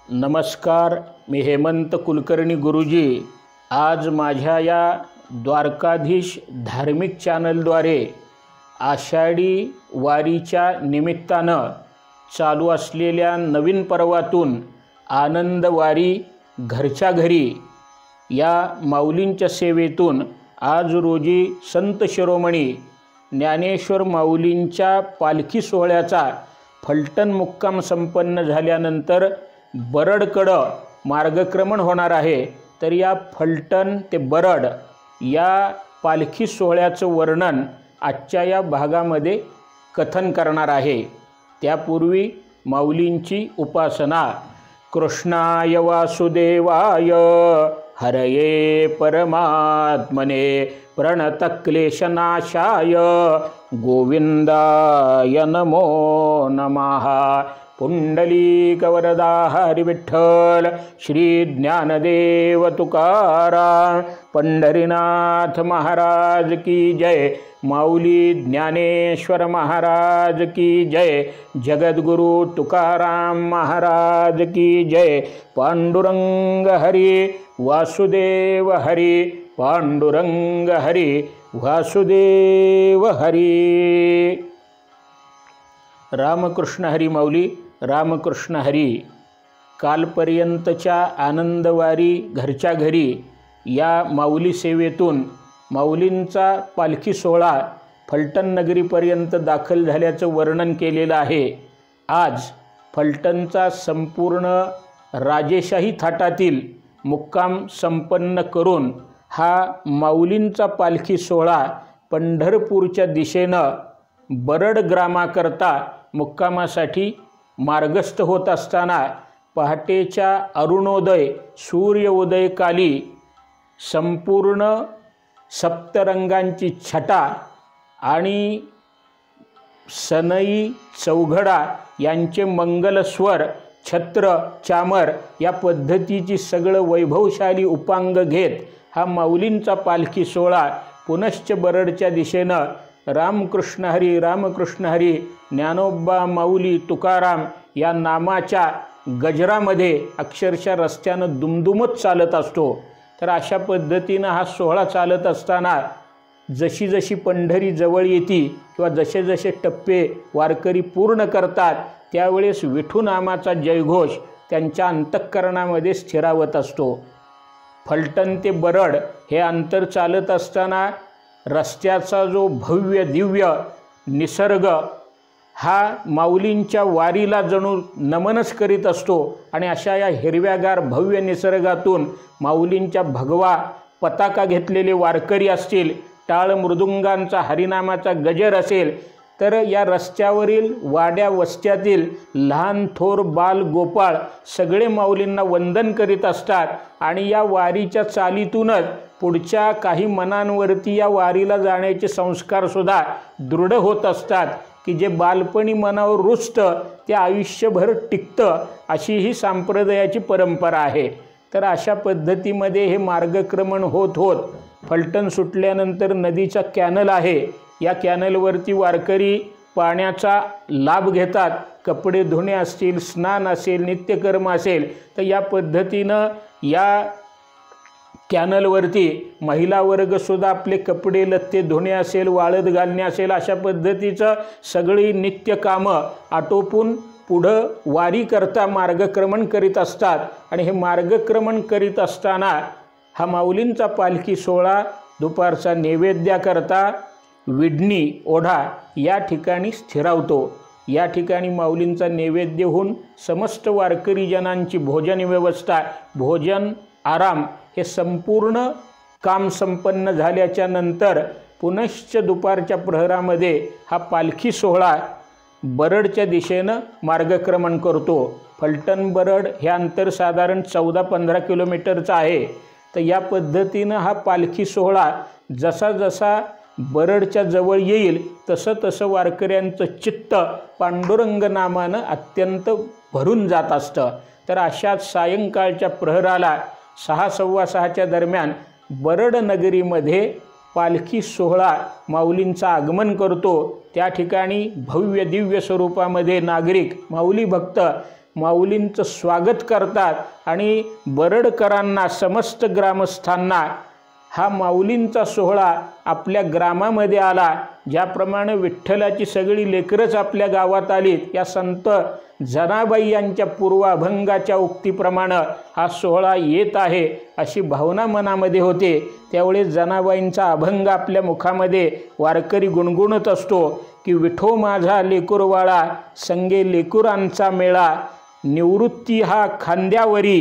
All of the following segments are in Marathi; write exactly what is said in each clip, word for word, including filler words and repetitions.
नमस्कार, मी हेमंत कुलकर्णी गुरुजी। आज माझ्या या द्वारकाधीश धार्मिक चॅनलद्वारे आषाढी वारीच्या निमित्तानं चालू असलेल्या नवीन पर्वातून आनंद वारी घरच्या घरी या माऊलींच्या सेवेतून आज रोजी संत शिरोमणी ज्ञानेश्वर माऊलींच्या पालखी सोहळ्याचा फलटण मुक्काम संपन्न झाल्यानंतर बरडकडं मार्गक्रमण होणार आहे। तर या फलटण ते बरड या पालखी सोहळ्याचं वर्णन आजच्या या भागामध्ये कथन करणार आहे। त्यापूर्वी माऊलींची उपासना। कृष्णाय वासुदेवाय हरये परमात्मने प्रणतक्लेशनाशाय गोविंदाय नमो नमः। पुंडलीकवरदा हरि विठ्ठल श्री ज्ञानदेव तुकाराम पंढरीनाथ महाराज की जय। माऊली ज्ञानेश्वर महाराज की जय। जगद्गुरु तुकाराम महाराज की जय। पांडुरंग हरि वासुदेव हरि पांडुरंग हरि वासुदेव हरि। रामकृष्ण हरी माऊली रामकृष्ण हरी। कालपर्यंतच्या आनंदवारी घरच्या घरी या माऊली सेवेतून माऊलींचा पालखी सोहळा फलटण नगरीपर्यंत दाखल झाल्याचं वर्णन केलेलं आहे। आज फलटणचा संपूर्ण राजेशाही थाटातील मुक्काम संपन्न करून हा माऊलींचा पालखी सोहळा पंढरपूरच्या दिशेनं बरड ग्रामाकरता मुक्कामासाठी मार्गस्थ होत असताना पहाटेच्या अरुणोदय सूर्योदयकाली संपूर्ण सप्तरंगांची छटा आणि सनई चौघडा यांचे मंगलस्वर छत्र चामर या पद्धतीची सगळं वैभवशाली उपांग घेत हा माऊलींचा पालखी सोहळा पुनश्च बरडच्या दिशेनं रामकृष्ण हरी रामकृष्ण हरी ज्ञानोबा माऊली तुकाराम या नामाच्या गजरामध्ये अक्षरशः रस्त्यानं दुमदुमत चालत असतो। तर अशा पद्धतीनं हा सोहळा चालत असताना जशी जशी पंढरी जवळ येते किंवा जसे जसे टप्पे वारकरी पूर्ण करतात त्यावेळेस विठू नामाचा जयघोष त्यांच्या अंतःकरणामध्ये स्थिरावत असतो। फलटण ते बरड हे अंतर चालत असताना रस्त्याचा जो भव्य दिव्य निसर्ग हा माऊलींच्या वारीला जणू नमनच करीत असतो आणि अशा या हिरव्यागार भव्य निसर्गातून माऊलींच्या भगवा पताका घेतलेले वारकरी असतील, टाळ मृदुंगांचा हरिनामाचा गजर असेल, तर या रस्त्यावरील वाड्या वस्त्यातील लहान थोर बाल गोपाळ सगळे माऊलींना वंदन करीत असतात आणि या वारीच्या चालीतूनच पुढच्या काही मनांवरती या वारीला जाण्याचे संस्कारसुद्धा दृढ होत असतात की जे बालपणी मनावर रुजतं ते आयुष्यभर टिकतं, अशी ही संप्रदायाची परंपरा आहे। तर अशा पद्धतीमध्ये हे मार्गक्रमण होत होत फलटण सुटल्यानंतर नदीचा कॅनल आहे, या कॅनलवरती वारकरी पाण्याचा लाभ घेतात। कपडे धुणे असतील, स्नान असेल, नित्यकर्म असेल, तर या पद्धतीनं या कॅनलवरती महिला वर्गसुद्धा आपले कपडे लत्ते धुणे असेल, वाळत घालणे असेल, अशा पद्धतीचं सगळी नित्यकामं आटोपून पुढं वारी करता मार्गक्रमण करीत असतात। आणि हे मार्गक्रमण करीत असताना हा माऊलींचा पालखी सोहळा दुपारचा नैवेद्याकरता विडणी ओढा या ठिकाणी स्थिरावतो। या ठिकाणी माऊलींचा नैवेद्य होऊन समस्त वारकरी जनांची भोजन व्यवस्था, भोजन आराम हे संपूर्ण काम संपन्न झाल्याच्या नंतर पुनश्च दुपारच्या प्रहरामध्ये हा पालखी सोहळा बरडच्या दिशेनं मार्गक्रमण करतो। फलटण बरड हे अंतर साधारण चौदा पंधरा किलोमीटरचं आहे। तर या पद्धतीनं हा पालखी सोहळा जसा जसा बरडच्या जवळ येईल तसं तसं वारकऱ्यांचं चित्त पांडुरंग नामानं अत्यंत भरून जात असतं। तर अशाच सायंकाळच्या प्रहराला सहा सव्वा सहाच्या दरम्यान बरड नगरीमध्ये पालखी सोहळा माऊलींचं आगमन करतो। त्या ठिकाणी भव्य दिव्य स्वरूपामध्ये नागरिक माऊली भक्त माऊलींचं स्वागत करतात आणि बरडकरांना समस्त ग्रामस्थांना हा माऊलींचा सोहळा आपल्या ग्रामामध्ये आला। ज्याप्रमाणे विठ्ठलाची सगळी लेकरच आपल्या गावात आलीत, या संत जनाबाई यांच्या पूर्वाभंगाच्या उक्तीप्रमाणे हा सोहळा येत आहे अशी भावना मनामध्ये होते। त्यावेळेस जनाबाईंचा अभंग आपल्या मुखामध्ये वारकरी गुणगुणत असतो की विठो माझा लेकुरवाळा संगे लेकुरांचा मेळा, निवृत्ती हा खांद्यावरी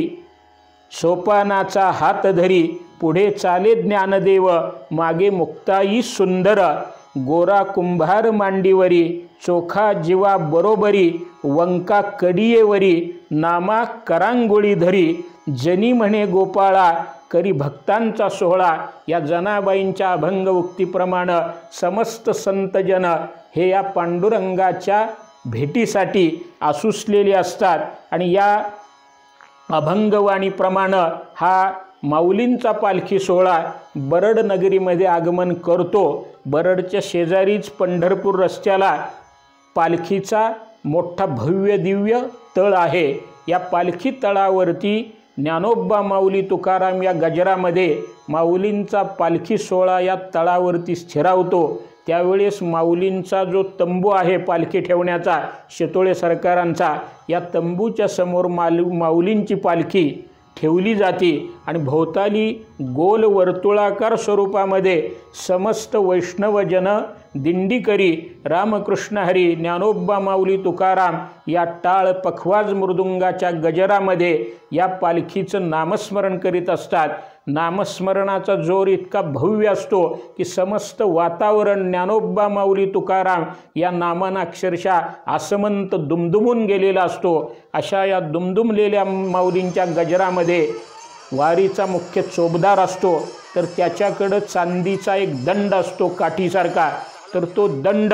सोपानाचा हात धरी, पुढे चाले ज्ञानदेव मागे मुक्ताई सुंदर, गोरा कुंभार मांडीवरी चोखा जीवा बरोबरी, वंका कडियेवरी नामा करांगोळी धरी, जनी म्हणे गोपाळा करी भक्तांचा सोहळा। या जनाबाईंच्या अभंग उक्तीप्रमाणे समस्त संतजन हे या पांडुरंगाच्या भेटीसाठी आसुसलेले असतात आणि या अभंगवाणीप्रमाणे हा माऊलींचा पालखी सोहळा बरड नगरीमध्ये आगमन करतो। बरडच्या शेजारीच पंढरपूर रस्त्याला पालखीचा मोठा भव्य दिव्य तळ आहे। या पालखी तळावरती ज्ञानोबा माऊली तुकाराम या गजरामध्ये माऊलींचा पालखी सोहळा या तळावरती स्थिरावतो। त्यावेळेस माऊलींचा जो तंबू आहे पालखी ठेवण्याचा शितोळे सरकारांचा, या तंबूच्या समोर मालू माऊलींची पालखी ठेवली जाते आणि भोवताली गोल वर्तुळाकार स्वरूपामध्ये समस्त वैष्णवजन दिंडीकरी रामकृष्ण हरी ज्ञानोबा माऊली तुकाराम या टाळ पखवाज मृदुंगाच्या गजरामध्ये या पालखीचं नामस्मरण करीत असतात। नामस्मरणाचा जोर इतका भव्य असतो की समस्त वातावरण ज्ञानोबा माऊली तुकाराम या नामानं अक्षरशः आसमंत दुमदुमून गेलेला असतो। अशा या दुमदुमलेल्या माऊलींच्या गजरामध्ये वारीचा मुख्य चोपदार असतो, तर त्याच्याकडं चांदीचा एक दंड असतो काठीसारखा, तर तो दंड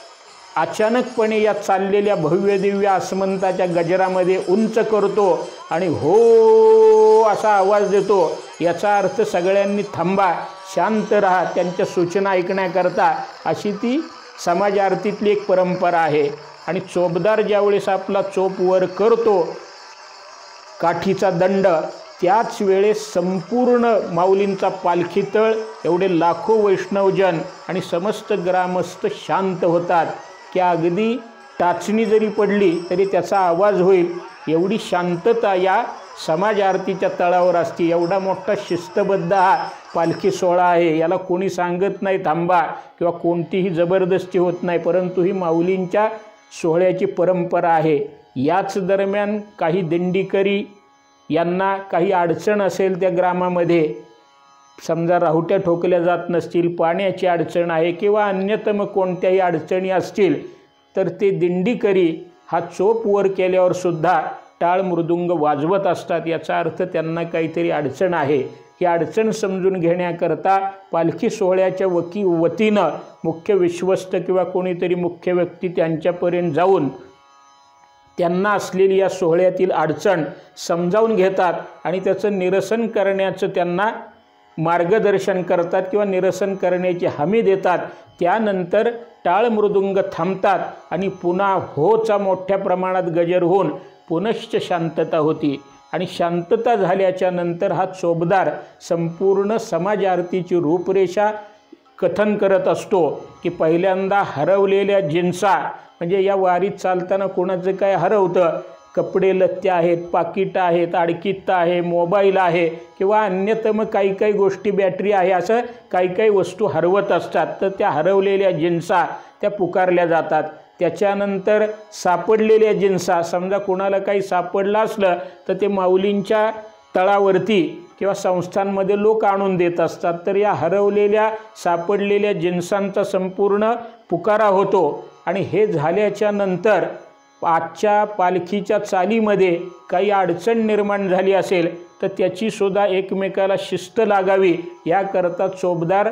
अचानकपणे या चाललेल्या भव्य दिव्य आसमंताच्या गजरामध्ये उंच करतो आणि हो असा आवाज देतो। याचा अर्थ सगळ्यांनी थांबा, शांत राहा, त्यांच्या सूचना ऐकण्याकरता, अशी ती समाज आरतीतली एक परंपरा आहे। आणि चोपदार ज्यावेळेस आपला चोप वर करतो काठीचा दंड, त्याच वेळेस संपूर्ण माऊलींचा पालखीतळ एवढे लाखो वैष्णवजन आणि समस्त ग्रामस्थ शांत होतात की अगदी टाचणी जरी पडली तरी त्याचा आवाज होईल, एवढी शांतता या समाज आरतीच्या तळावर असते। एवढा मोठा शिस्तबद्ध हा पालखी सोहळा आहे। याला कोणी सांगत नाही थांबा किंवा कोणतीही जबरदस्ती होत नाही, परंतु ही माऊलींच्या सोहळ्याची परंपरा आहे। याच दरम्यान काही दिंडीकरी यांना काही अडचण असेल त्या ग्रामामध्ये, समजा राहुट्या ठोकल्या जात नसतील, पाण्याची अडचण आहे किंवा अन्यतम कोणत्याही अडचणी असतील, तर ते दिंडीकरी हा चोप वर केल्यावर सुद्धा टाळ मृदुंग वाजवत असतात। याचा अर्थ त्यांना काहीतरी अडचण आहे। ही अडचण समजून घेण्याकरता पालखी सोहळ्याच्या वकी वतीनं मुख्य विश्वस्त किंवा कोणीतरी मुख्य व्यक्ती त्यांच्यापर्यंत जाऊन त्यांना असलेली या सोहळ्यातील अडचण समजावून घेतात आणि त्याचं निरसन करण्याचं त्यांना मार्गदर्शन करतात किंवा निरसन करण्याची हमी देतात। त्यानंतर टाळ मृदुंग थांबतात आणि पुन्हा होचा मोठ्या प्रमाणात गजर होऊन पुनश्च शांतता होती आणि शांतता झाल्याच्या नंतर हा चोपदार संपूर्ण समाज आरतीची रूपरेषा कथन करत असतो की पहिल्यांदा हरवलेल्या जिन्सा, म्हणजे या वारीत चालताना कोणाचं काय हरवतं, कपडे लत्ते आहेत, पाकिट आहेत, आडकित्त आहे, मोबाईल आहे किंवा अन्यतम काही काही गोष्टी, बॅटरी आहे, असं काही काही वस्तू हरवत असतात, तर त्या हरवलेल्या जिन्सा त्या पुकारल्या जातात। त्याच्यानंतर सापडलेल्या जिन्सा, समजा कोणाला काही सापडलं असलं तर ते माऊलींच्या तळावरती किंवा संस्थांमध्ये लोक आणून देत असतात, तर या हरवलेल्या सापडलेल्या जिन्सांचा संपूर्ण पुकारा होतो। आणि हे झाल्याच्या नंतर आजच्या पालखीच्या चालीमध्ये काही अडचण निर्माण झाली असेल तर त्याची सुद्धा एकमेकाला शिस्त लागावी याकरता चोपदार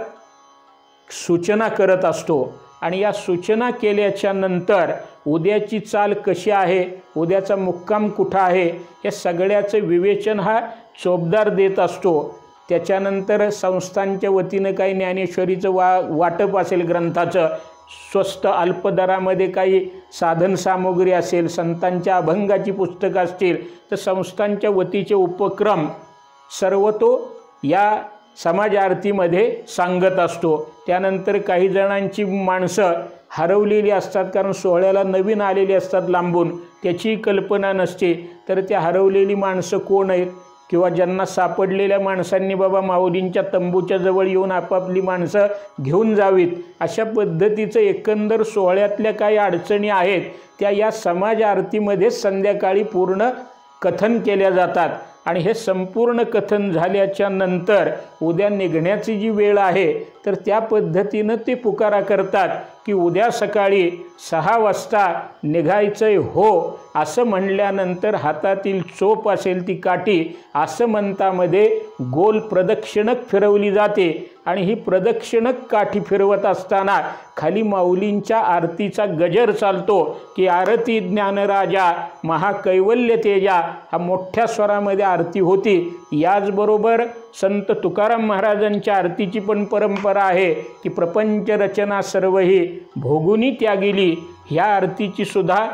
सूचना करत असतो। आणि या सूचना केल्याच्या नंतर उद्याची चाल कशी आहे, उद्याचा मुक्काम कुठं आहे, या सगळ्याचं विवेचन हा चोपदार देत असतो। त्याच्यानंतर संस्थांच्या वतीनं काही ज्ञानेश्वरीचं वा वाटप असेल ग्रंथाचं, स्वस्त अल्प दरामध्ये काही साधन सामुग्री असेल, संतांच्या अभंगाची पुस्तकं असतील, तर संस्थांच्या वतीचे उपक्रम सर्व तो या समाज आरतीमध्ये सांगत असतो। त्यानंतर काही जणांची माणसं हरवलेली असतात, कारण सोहळ्याला नवीन आलेली असतात लांबून, त्याची कल्पना नसते, तर त्या हरवलेली माणसं कोण आहेत किंवा ज्यांना सापडलेल्या माणसांनी बाबा माऊलींच्या तंबूच्या जवळ येऊन आपापली माणसं घेऊन जावीत, अशा पद्धतीचं एकंदर सोहळ्यातल्या काही अडचणी आहेत त्या या समाज आरतीमध्ये संध्याकाळी पूर्ण कथन केल्या जातात। आणि हे संपूर्ण कथन झाल्याच्या नंतर उद्या निघण्याची जी वेळ आहे तर त्या पद्धतीनं ते पुकारा करतात की उद्या सकाळी सहा वाजता निघायचंय हो, असं म्हणल्यानंतर हातातील चोप असेल ती काठी असं म्हणतामध्ये गोल प्रदक्षिणक फिरवली जाते आणि ही प्रदक्षिणक काठी फिरवत असताना खाली माऊलींच्या आरतीचा गजर चालतो की आरती ज्ञानराजा महाकैवल्य तेजा, हा मोठ्या स्वरामध्ये आरती होती। याचबरोबर संत तुकाराम महाराजांच्या आरतीची पण परंपरा आहे की प्रपंच रचना सर्व ही भोगुनी त्यागिली, ह्या आरतीची सुद्धा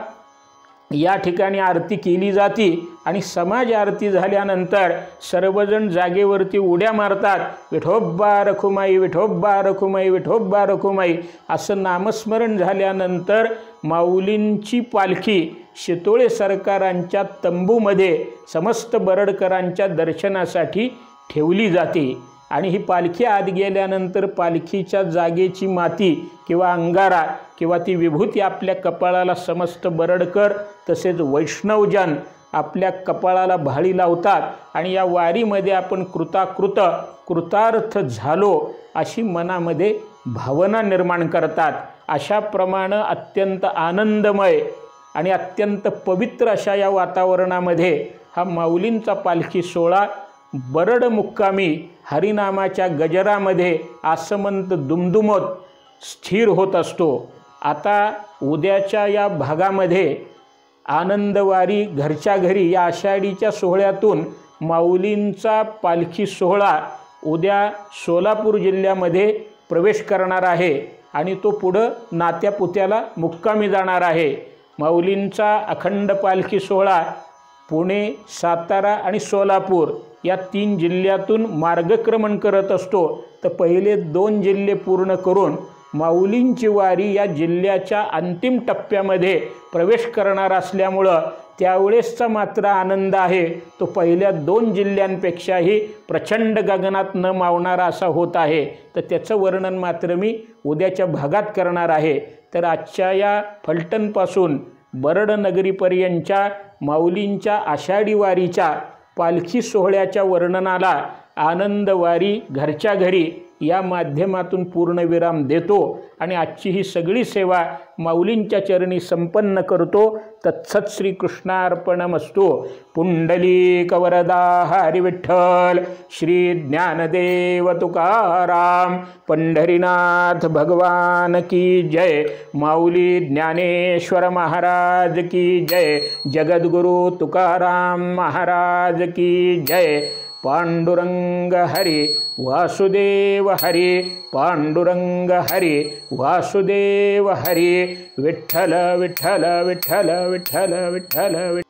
या ठिकाणी आरती केली जाते। आणि समाज आरती झाल्यानंतर सर्वजण जागेवरती उड्या मारतात, विठोबा रखुमाई विठोबा रखुमाई विठोबा रखुमाई असं नामस्मरण झाल्यानंतर माऊलींची पालखी शितोळे सरकारांच्या तंबूमध्ये समस्त बरडकरांच्या दर्शनासाठी ठेवली जाते। आणि ही पालखी आत गेल्यानंतर पालखीच्या जागेची माती किंवा अंगारा किंवा ती विभूती आपल्या कपाळाला समस्त बरडकर तसेच वैष्णवजन आपल्या कपाळाला भाळी लावतात आणि या वारीमध्ये आपण कृताकृत कृतार्थ झालो अशी मनामध्ये भावना निर्माण करतात। अशाप्रमाणे अत्यंत आनंदमय आणि अत्यंत पवित्र अशा या वातावरणामध्ये हा माऊलींचा पालखी सोहळा बरड मुक्कामी हरिनामाच्या गजरामध्ये आसमंत दुमदुमत स्थिर होत असतो। आता उद्याच्या या भागामध्ये आनंदवारी घरच्या घरी या आषाढीच्या सोहळ्यातून माऊलींचा पालखी सोहळा उद्या सोलापूर जिल्ह्यामध्ये प्रवेश करणार आहे आणि तो पुढं नात्यापुत्याला मुक्कामी जाणार आहे। माऊलींचा अखंड पालखी सोहळा पुणे, सातारा आणि सोलापूर या तीन जिल्ह्यातून मार्गक्रमण करत असतो। तर पहिले दोन जिल्हे पूर्ण करून माऊलींची वारी या जिल्ह्याच्या अंतिम टप्प्यामध्ये प्रवेश करणार असल्यामुळं त्यावेळेसचा मात्र आनंद आहे तो पहिल्या दोन जिल्ह्यांपेक्षाही प्रचंड गगनात न मावणारा असा होत आहे। तर त्याचं वर्णन मात्र मी उद्याच्या भागात करणार आहे। तर आजच्या या फलटणपासून बरड नगरीपर्यंतच्या माऊलींच्या आषाढी वारीच्या पालखी सोहळ्याच्या वर्णनाला आनंदवारी घरच्या घरी या माध्यमातून पूर्णविराम देतो आणि आजची ही सगळी सेवा माऊलींच्या चरणी संपन्न करतो। तत्सत श्री कृष्णार्पणमस्तु। पुंडलीक वरदा हरी विठ्ठल, श्री ज्ञानदेव तुकाराम, पंढरीनाथ भगवान की जय, माऊली ज्ञानेश्वर महाराज की जय, जगद्गुरु तुकाराम महाराज की जय। पांडुरंग हरी वासुदेव हरी, पांडुरंग हरी वासुदेव हरी, विठ्ठल विठ्ठल विठ्ठल विठ्ठल विठ्ठल।